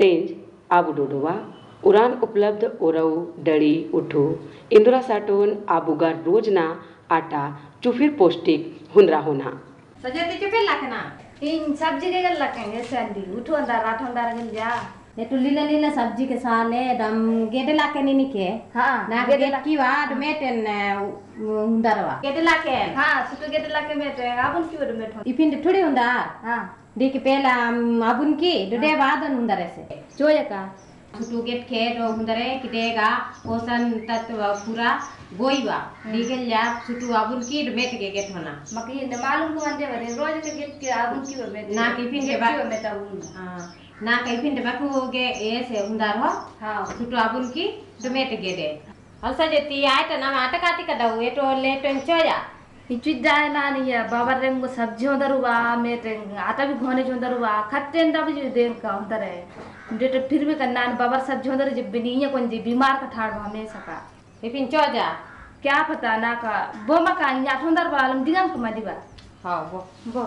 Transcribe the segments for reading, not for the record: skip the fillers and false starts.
टेंज आबू डोडोवा उड़ान उपलब्ध ओरऊ डड़ी उठू इंदिरा साटोन आबूगार रोजना आटा चुफिर पौष्टिक हुनरा होना सजती चुफिर लाकना इन सब्जी के लखेंगे संदी उठो अंदर रात अंदर गल जा ये तो लीला लीला सब्जी के साले दम गेडे लाके नहीं निके हाँ ना गेडे की वाद मेटन हुंदरवा गेडे लाके हाँ सुतो गेडे लाके मेटे आबुन की वड मेटो इपिन थोड़ी हुंदा हाँ दी के पहला अबुन की डे वादन हुंदरे से जोया का सुतो गेट खे दो हुंदरे किदेगा पोषण तत्व पूरा गोईवा दिगल जा सुतो अबुन की मेट के गेट होना मकी ने मालूम को अंदे बरे रोज के गेट के आबुन की वड मेटे ना की पिन के बाद मेटा हां ना कहीं फिर बाकू गे ऐसे हुंदार हो हाँ सुटो अबुन की टमेट गेडे अलसा जेती आयत ना आटा काटी का दऊ एटो लेटन चोया इचु जाए ना नहीं है बाबा रेंग को सब्जी उधर हुआ मेटे आटा भी घोने जो उधर हुआ खट्टे अंडा भी जो देर का उधर है डेट फिर भी करना बाबा सब्जी उधर जब नहीं है कौन जी बीमार का ठाड़ हमेशा का फिर चोजा क्या पता ना का वो मका यहाँ उधर वालम दिगम को मदिबा हाँ वो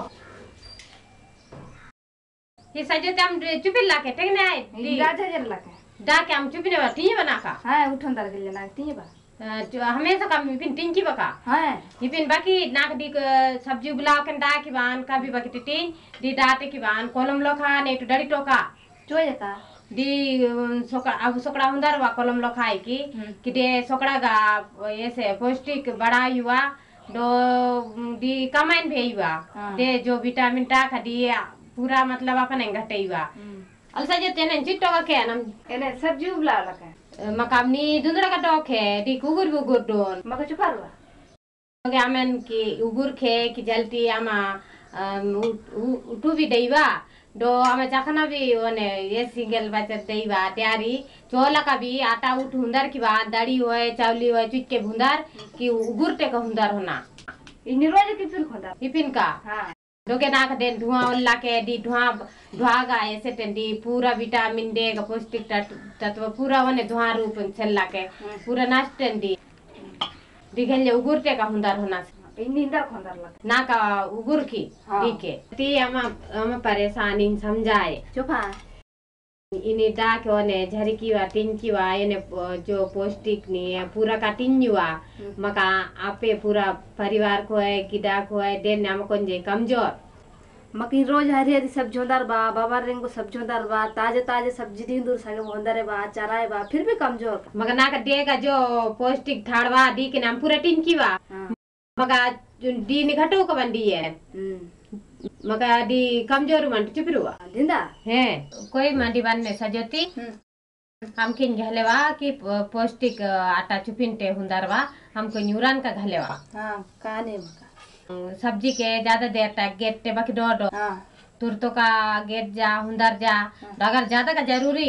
ये सजे तम चुपिल लाके टेकने आए राजा जर लाके डा के हम चुपिने बा ती बना का हां उठो अंदर के लेना ती बा जो हमेशा कम पिन टिंकी बका हां ये पिन बाकी नाक दी सब्जी बुलाओ के डा की बान का भी बाकी टिन दी डाटे की बान कोलम लोखा ने तो डड़ी टोका चोय का दी सोकड़ा अब सोकड़ा हुंदर वा कोलम लोखाई की दे सोकड़ा गा ऐसे पौष्टिक बड़ा युवा दो दी कमाइन भेयुआ दे जो विटामिन टा खदी पूरा मतलब अपन घटेवा अलसा जे तेने चिट्टो का के नम एने सब्जी उबला लका मकामनी दुंदरा का टोक है दी कुगुर बुगुर दोन मका चुपारवा ओके आमेन की उगुर खे की जल्दी आमा उठू भी देवा दो आमे चाखना भी ओने ये सिंगल बचत देवा तैयारी चोला का भी आटा उठ हुंदर की बात दाढ़ी होए चावली होए चुट के भुंदर की उगुर टे का हुंदर होना इनी रोज की फिर खोदा इपिन का हां दोके नाक देन धुआं उल्ला के दी धुआं गा ऐसे टेंडी पूरा विटामिन डे का पौष्टिक तत्व पूरा वने धुआं रूप छल्ला के पूरा नास्टेंडी दिगल उगुरते का हुंदार होना इनी इंदर खोंदार लग ना का उगुर की ठीक है ती हम परेशानी समझाए चुपा इनी डा के ओने झरी की वा टिन की वा एने जो पौष्टिक नी पूरा का टिन्युआ मका आपे पूरा परिवार को है किडा को है देन हम कोन जे कमजोर मकी रोज हरी हरी सब्जी उधर बा बाबा रेंग को सब्जी उधर बा ताजे ताजे सब्जी दिन दूर सगे उधर बा चराए बा फिर भी कमजोर मका ना का देगा जो पौष्टिक ठाड़वा दी के नाम पूरा टिन की वा मका दी नि घटो का बंदी है मका दी कमजोर मन चुपरुआ दिंदा है कोई मंडी बन में सजती हम किन घलेवा की पौष्टिक आटा चुपिनटे हुंदरवा हमको न्यूरन का घलेवा हां काने मका सब्जी के ज्यादा देर तक गेट ते बाकी डो हां तुरतो का गेट जा हुंदर जा अगर ज्यादा का जरूरी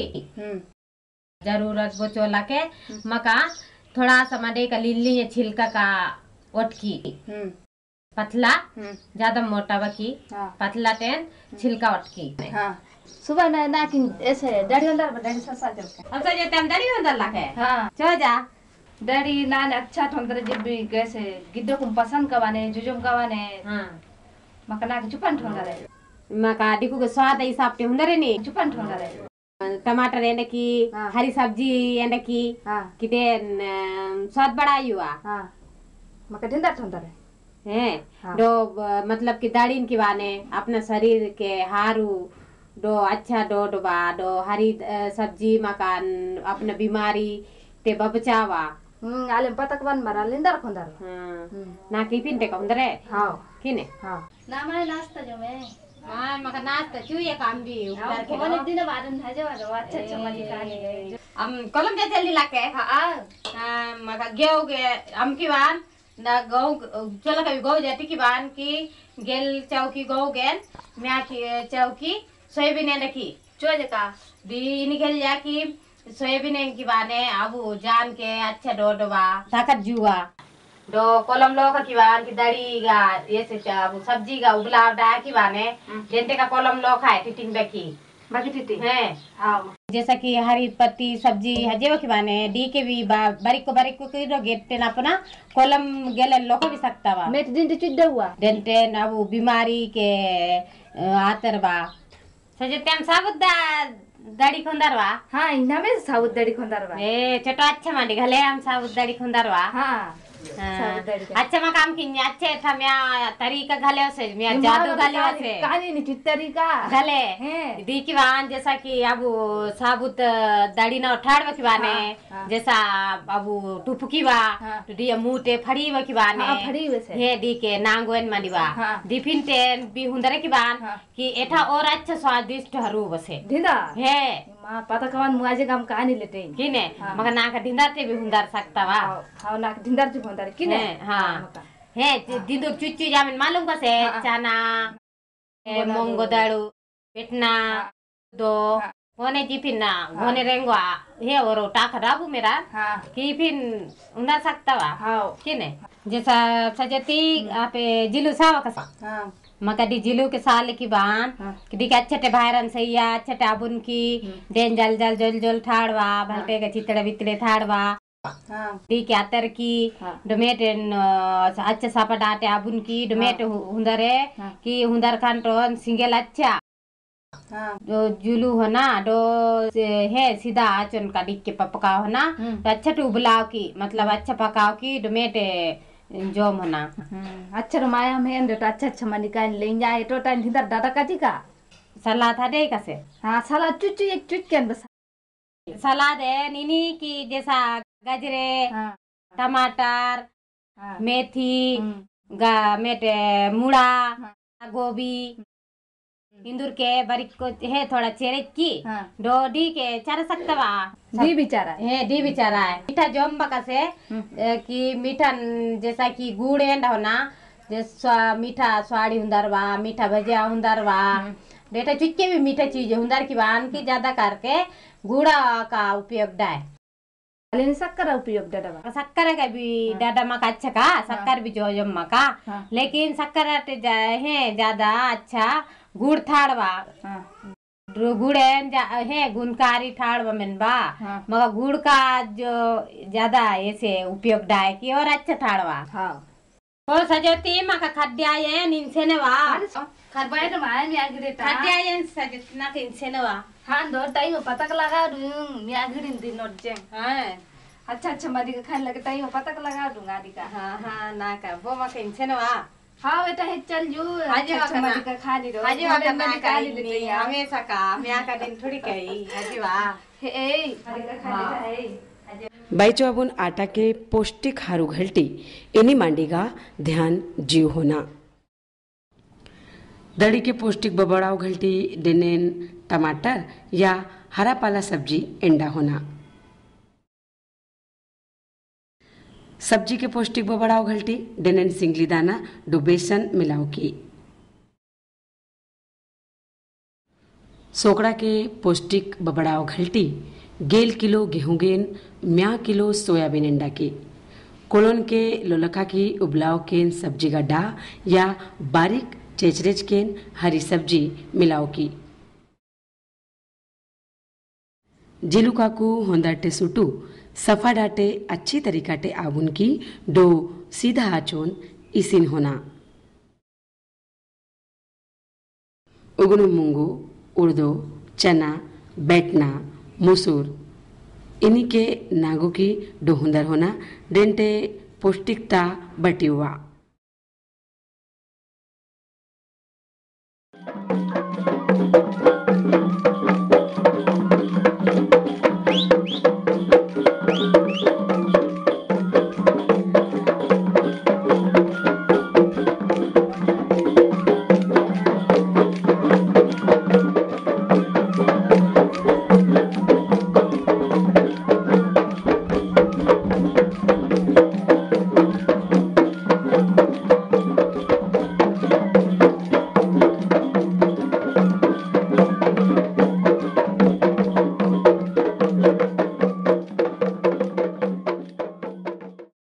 जरूरत बोचोला के मका थोड़ा सा मडे का लिल्ली छिलका का ओटकी पतला ज्यादा मोटा बकी पतला टेन छिलका उठकी हां सुबह ना कि ऐसे डड़ी अंदर डड़ी ससा जल के अब तो ये तम डड़ी अंदर लाके हां चो जा डड़ी ना अच्छा ठंडर जब भी कैसे गिद्दो को पसंद कवाने जुजुम कवाने हां मकना के चुपन ठंडर है मका दिकु के स्वाद हिसाब ते हुंदरे नी चुपन ठंडर है टमाटर एंड की हरी सब्जी एंड की किते स्वाद बढ़ायुआ हां मका दिंदा ठंडर है दो मतलब कि दाढ़ीन की बाने अपना शरीर के हारू दो अच्छा दो बा दो हरी सब्जी मकान अपना बीमारी ते बचावा आले पतक बन मरा लिंदर खोंदर ना की पिनते कंदरे हां किने हां ना मैं नाश्ता जो मैं हां मका नाश्ता चुए काम भी उधर के कोने दिन बाद न जो अच्छा अच्छा मजी खाने गए हम कलम जे जल्दी लाके हां मका गेव गे हम की बान ना गौ चला कभी गौ जाती की बान की गेल चौकी गौ गेल म्या की चौकी सोयाबीन ने की चोज का दी निकल जा की सोयाबीन की बाने अब जान के अच्छा डोडवा ताकत जुआ दो कोलम लोका की बान की दड़ी गा ये से सब्जी का उबला डा की बाने जेंटे का कोलम लोका है टिटिंग बेकी बाकी टिटी है हां जैसा कि हरी पत्ती सब्जी हजेव की बाने डी के भी बारीक को किरो गेटे ना अपना कोलम गेले लोको भी सकता वा मेट दिन चिड्डा हुआ डेंटे ना वो बीमारी के आतर बा सजते हम साबुत दाढ़ी खुंदरवा हाँ इना में साबुत दाढ़ी खुंदरवा ए चटो अच्छा मांडी घले हम साबुत दाढ़ी खुंदरवा हाँ अच्छा मैं काम किन्ने अच्छे था मैं तरीका घले से मैं जादू घले से कहानी नहीं तरीका घले दी की वान जैसा कि अब साबुत दाढ़ी ना उठाड़ की बाने जैसा अब टुपकी बा तो दी मुटे फड़ी की बाने फड़ी वैसे हे दी के नांगोन मानिबा दी फिनटेन भी हुंदरे की बान कि एठा और अच्छा स्वादिष्ट हरू बसे धिंदा हे मां पता कवन मुआजे काम कहानी लेते किने मगर नाक ढिंदाते भी हुंदर सकता वा हां नाक ढिंदार जी हुंदर किने हां हे दिंदुर चुच्चू जामिन मालूम कसे चना मोंगो दाळू पेटना दो होने जी फिर होने रेंगवा हे और टाका राबू मेरा की फिर उंदा सकता वा किने जैसा सजती आपे जिलू सावा कसा मका दी जिलू के साल की बान दी के अच्छे भाईरन सैया अच्छे आबुन की डेन जल जल जल जल ठाड़वा भलते के चितड़े बितड़े ठाड़वा दी के अतर की डोमेट अच्छा सापा डाटे आबुन की डोमेट हुंदरे की हुंदर खान सिंगल अच्छा जो जुलू हो ना दो है सीधा आचन का डिक के पकाओ हो ना तो अच्छा तो उबलाओ की मतलब अच्छा पकाओ की डोमेटे जोम होना अच्छा रमाया में तो अच्छा अच्छा मनी का ले जाए तो टाइम धिंदर दादा काटी का सलाद है दे कैसे हाँ सलाद चुच्चू एक चुच के बस सलाद है नीनी की जैसा गाजरे टमाटर मेथी मेटे मुड़ा गोभी इंदुर के बारीक को है थोड़ा चेरे की डोडी के चारा सकता वा दी बिचारा है दी बिचारा है मीठा जोम बका से कि मीठा जैसा कि गुड़ एंड हो ना जैसा मीठा स्वाड़ी हुंदर वा मीठा भजिया हुंदर वा बेटा चुच्चे भी मीठा चीज हुंदर की बान की ज्यादा करके गुड़ा का उपयोग डाय लेकिन शक्कर उपयोग डाडा शक्कर का भी डाडा मका अच्छा का शक्कर भी जो जम मका लेकिन शक्कर है ज्यादा अच्छा गुड़ थाड़वा गुड़ है गुणकारी ठाड़वा में बा मगर गुड़ का जो ज्यादा ऐसे उपयोग डाय की और अच्छा ठाड़वा और सजती मका खड्यायन इंसेनवा खरबाय तो माय मी आगिरे ता खड्यायन सजना के इंसेनवा हां दो टाइम पता लगा दूं मी आगिरे दिन नोट जे हां अच्छा अच्छा मदी का खाने लगे टाइम पता लगा दूंगा दी का हां ना का वो मका इंसेनवा हाँ बेटा है चल जू अच्छा मदी का खा ली रो हाजी वाह मदी का लेते हैं हमेशा का मैं का दिन थोड़ी कही हाजी वाह हे मदी का खा लेता है बाईचो अबुन आटा के पौष्टिक हारू घलटी इन्हीं मांडीगा ध्यान जीव होना दड़ी के पौष्टिक बबड़ाव घलटी डेनेन टमाटर या हरा पाला सब्जी एंडा होना सब्जी के पौष्टिक बबड़ाव घलटी डेनेन सिंगली दाना डो बेसन मिलाओ की सोकड़ा के पौष्टिक बबड़ाव घलटी 1 किलो गेहूं गेन 1 किलो सोयाबीन एंडा की कोलोन के लोलका की उबलाव केन सब्जी का डा या बारीक चेचरेच केन हरी सब्जी मिलाओ की जिलू काकू होंदाटे सुटू सफा डाटे अच्छी तरीकाटे आबुन की डो सीधा आचोन इसिन होना उगनु मूंगो उड़दो चना बैटना मसूर इन्हीं के नागो की डोहुंदर होना डेंटे पौष्टिकता बटी हुआ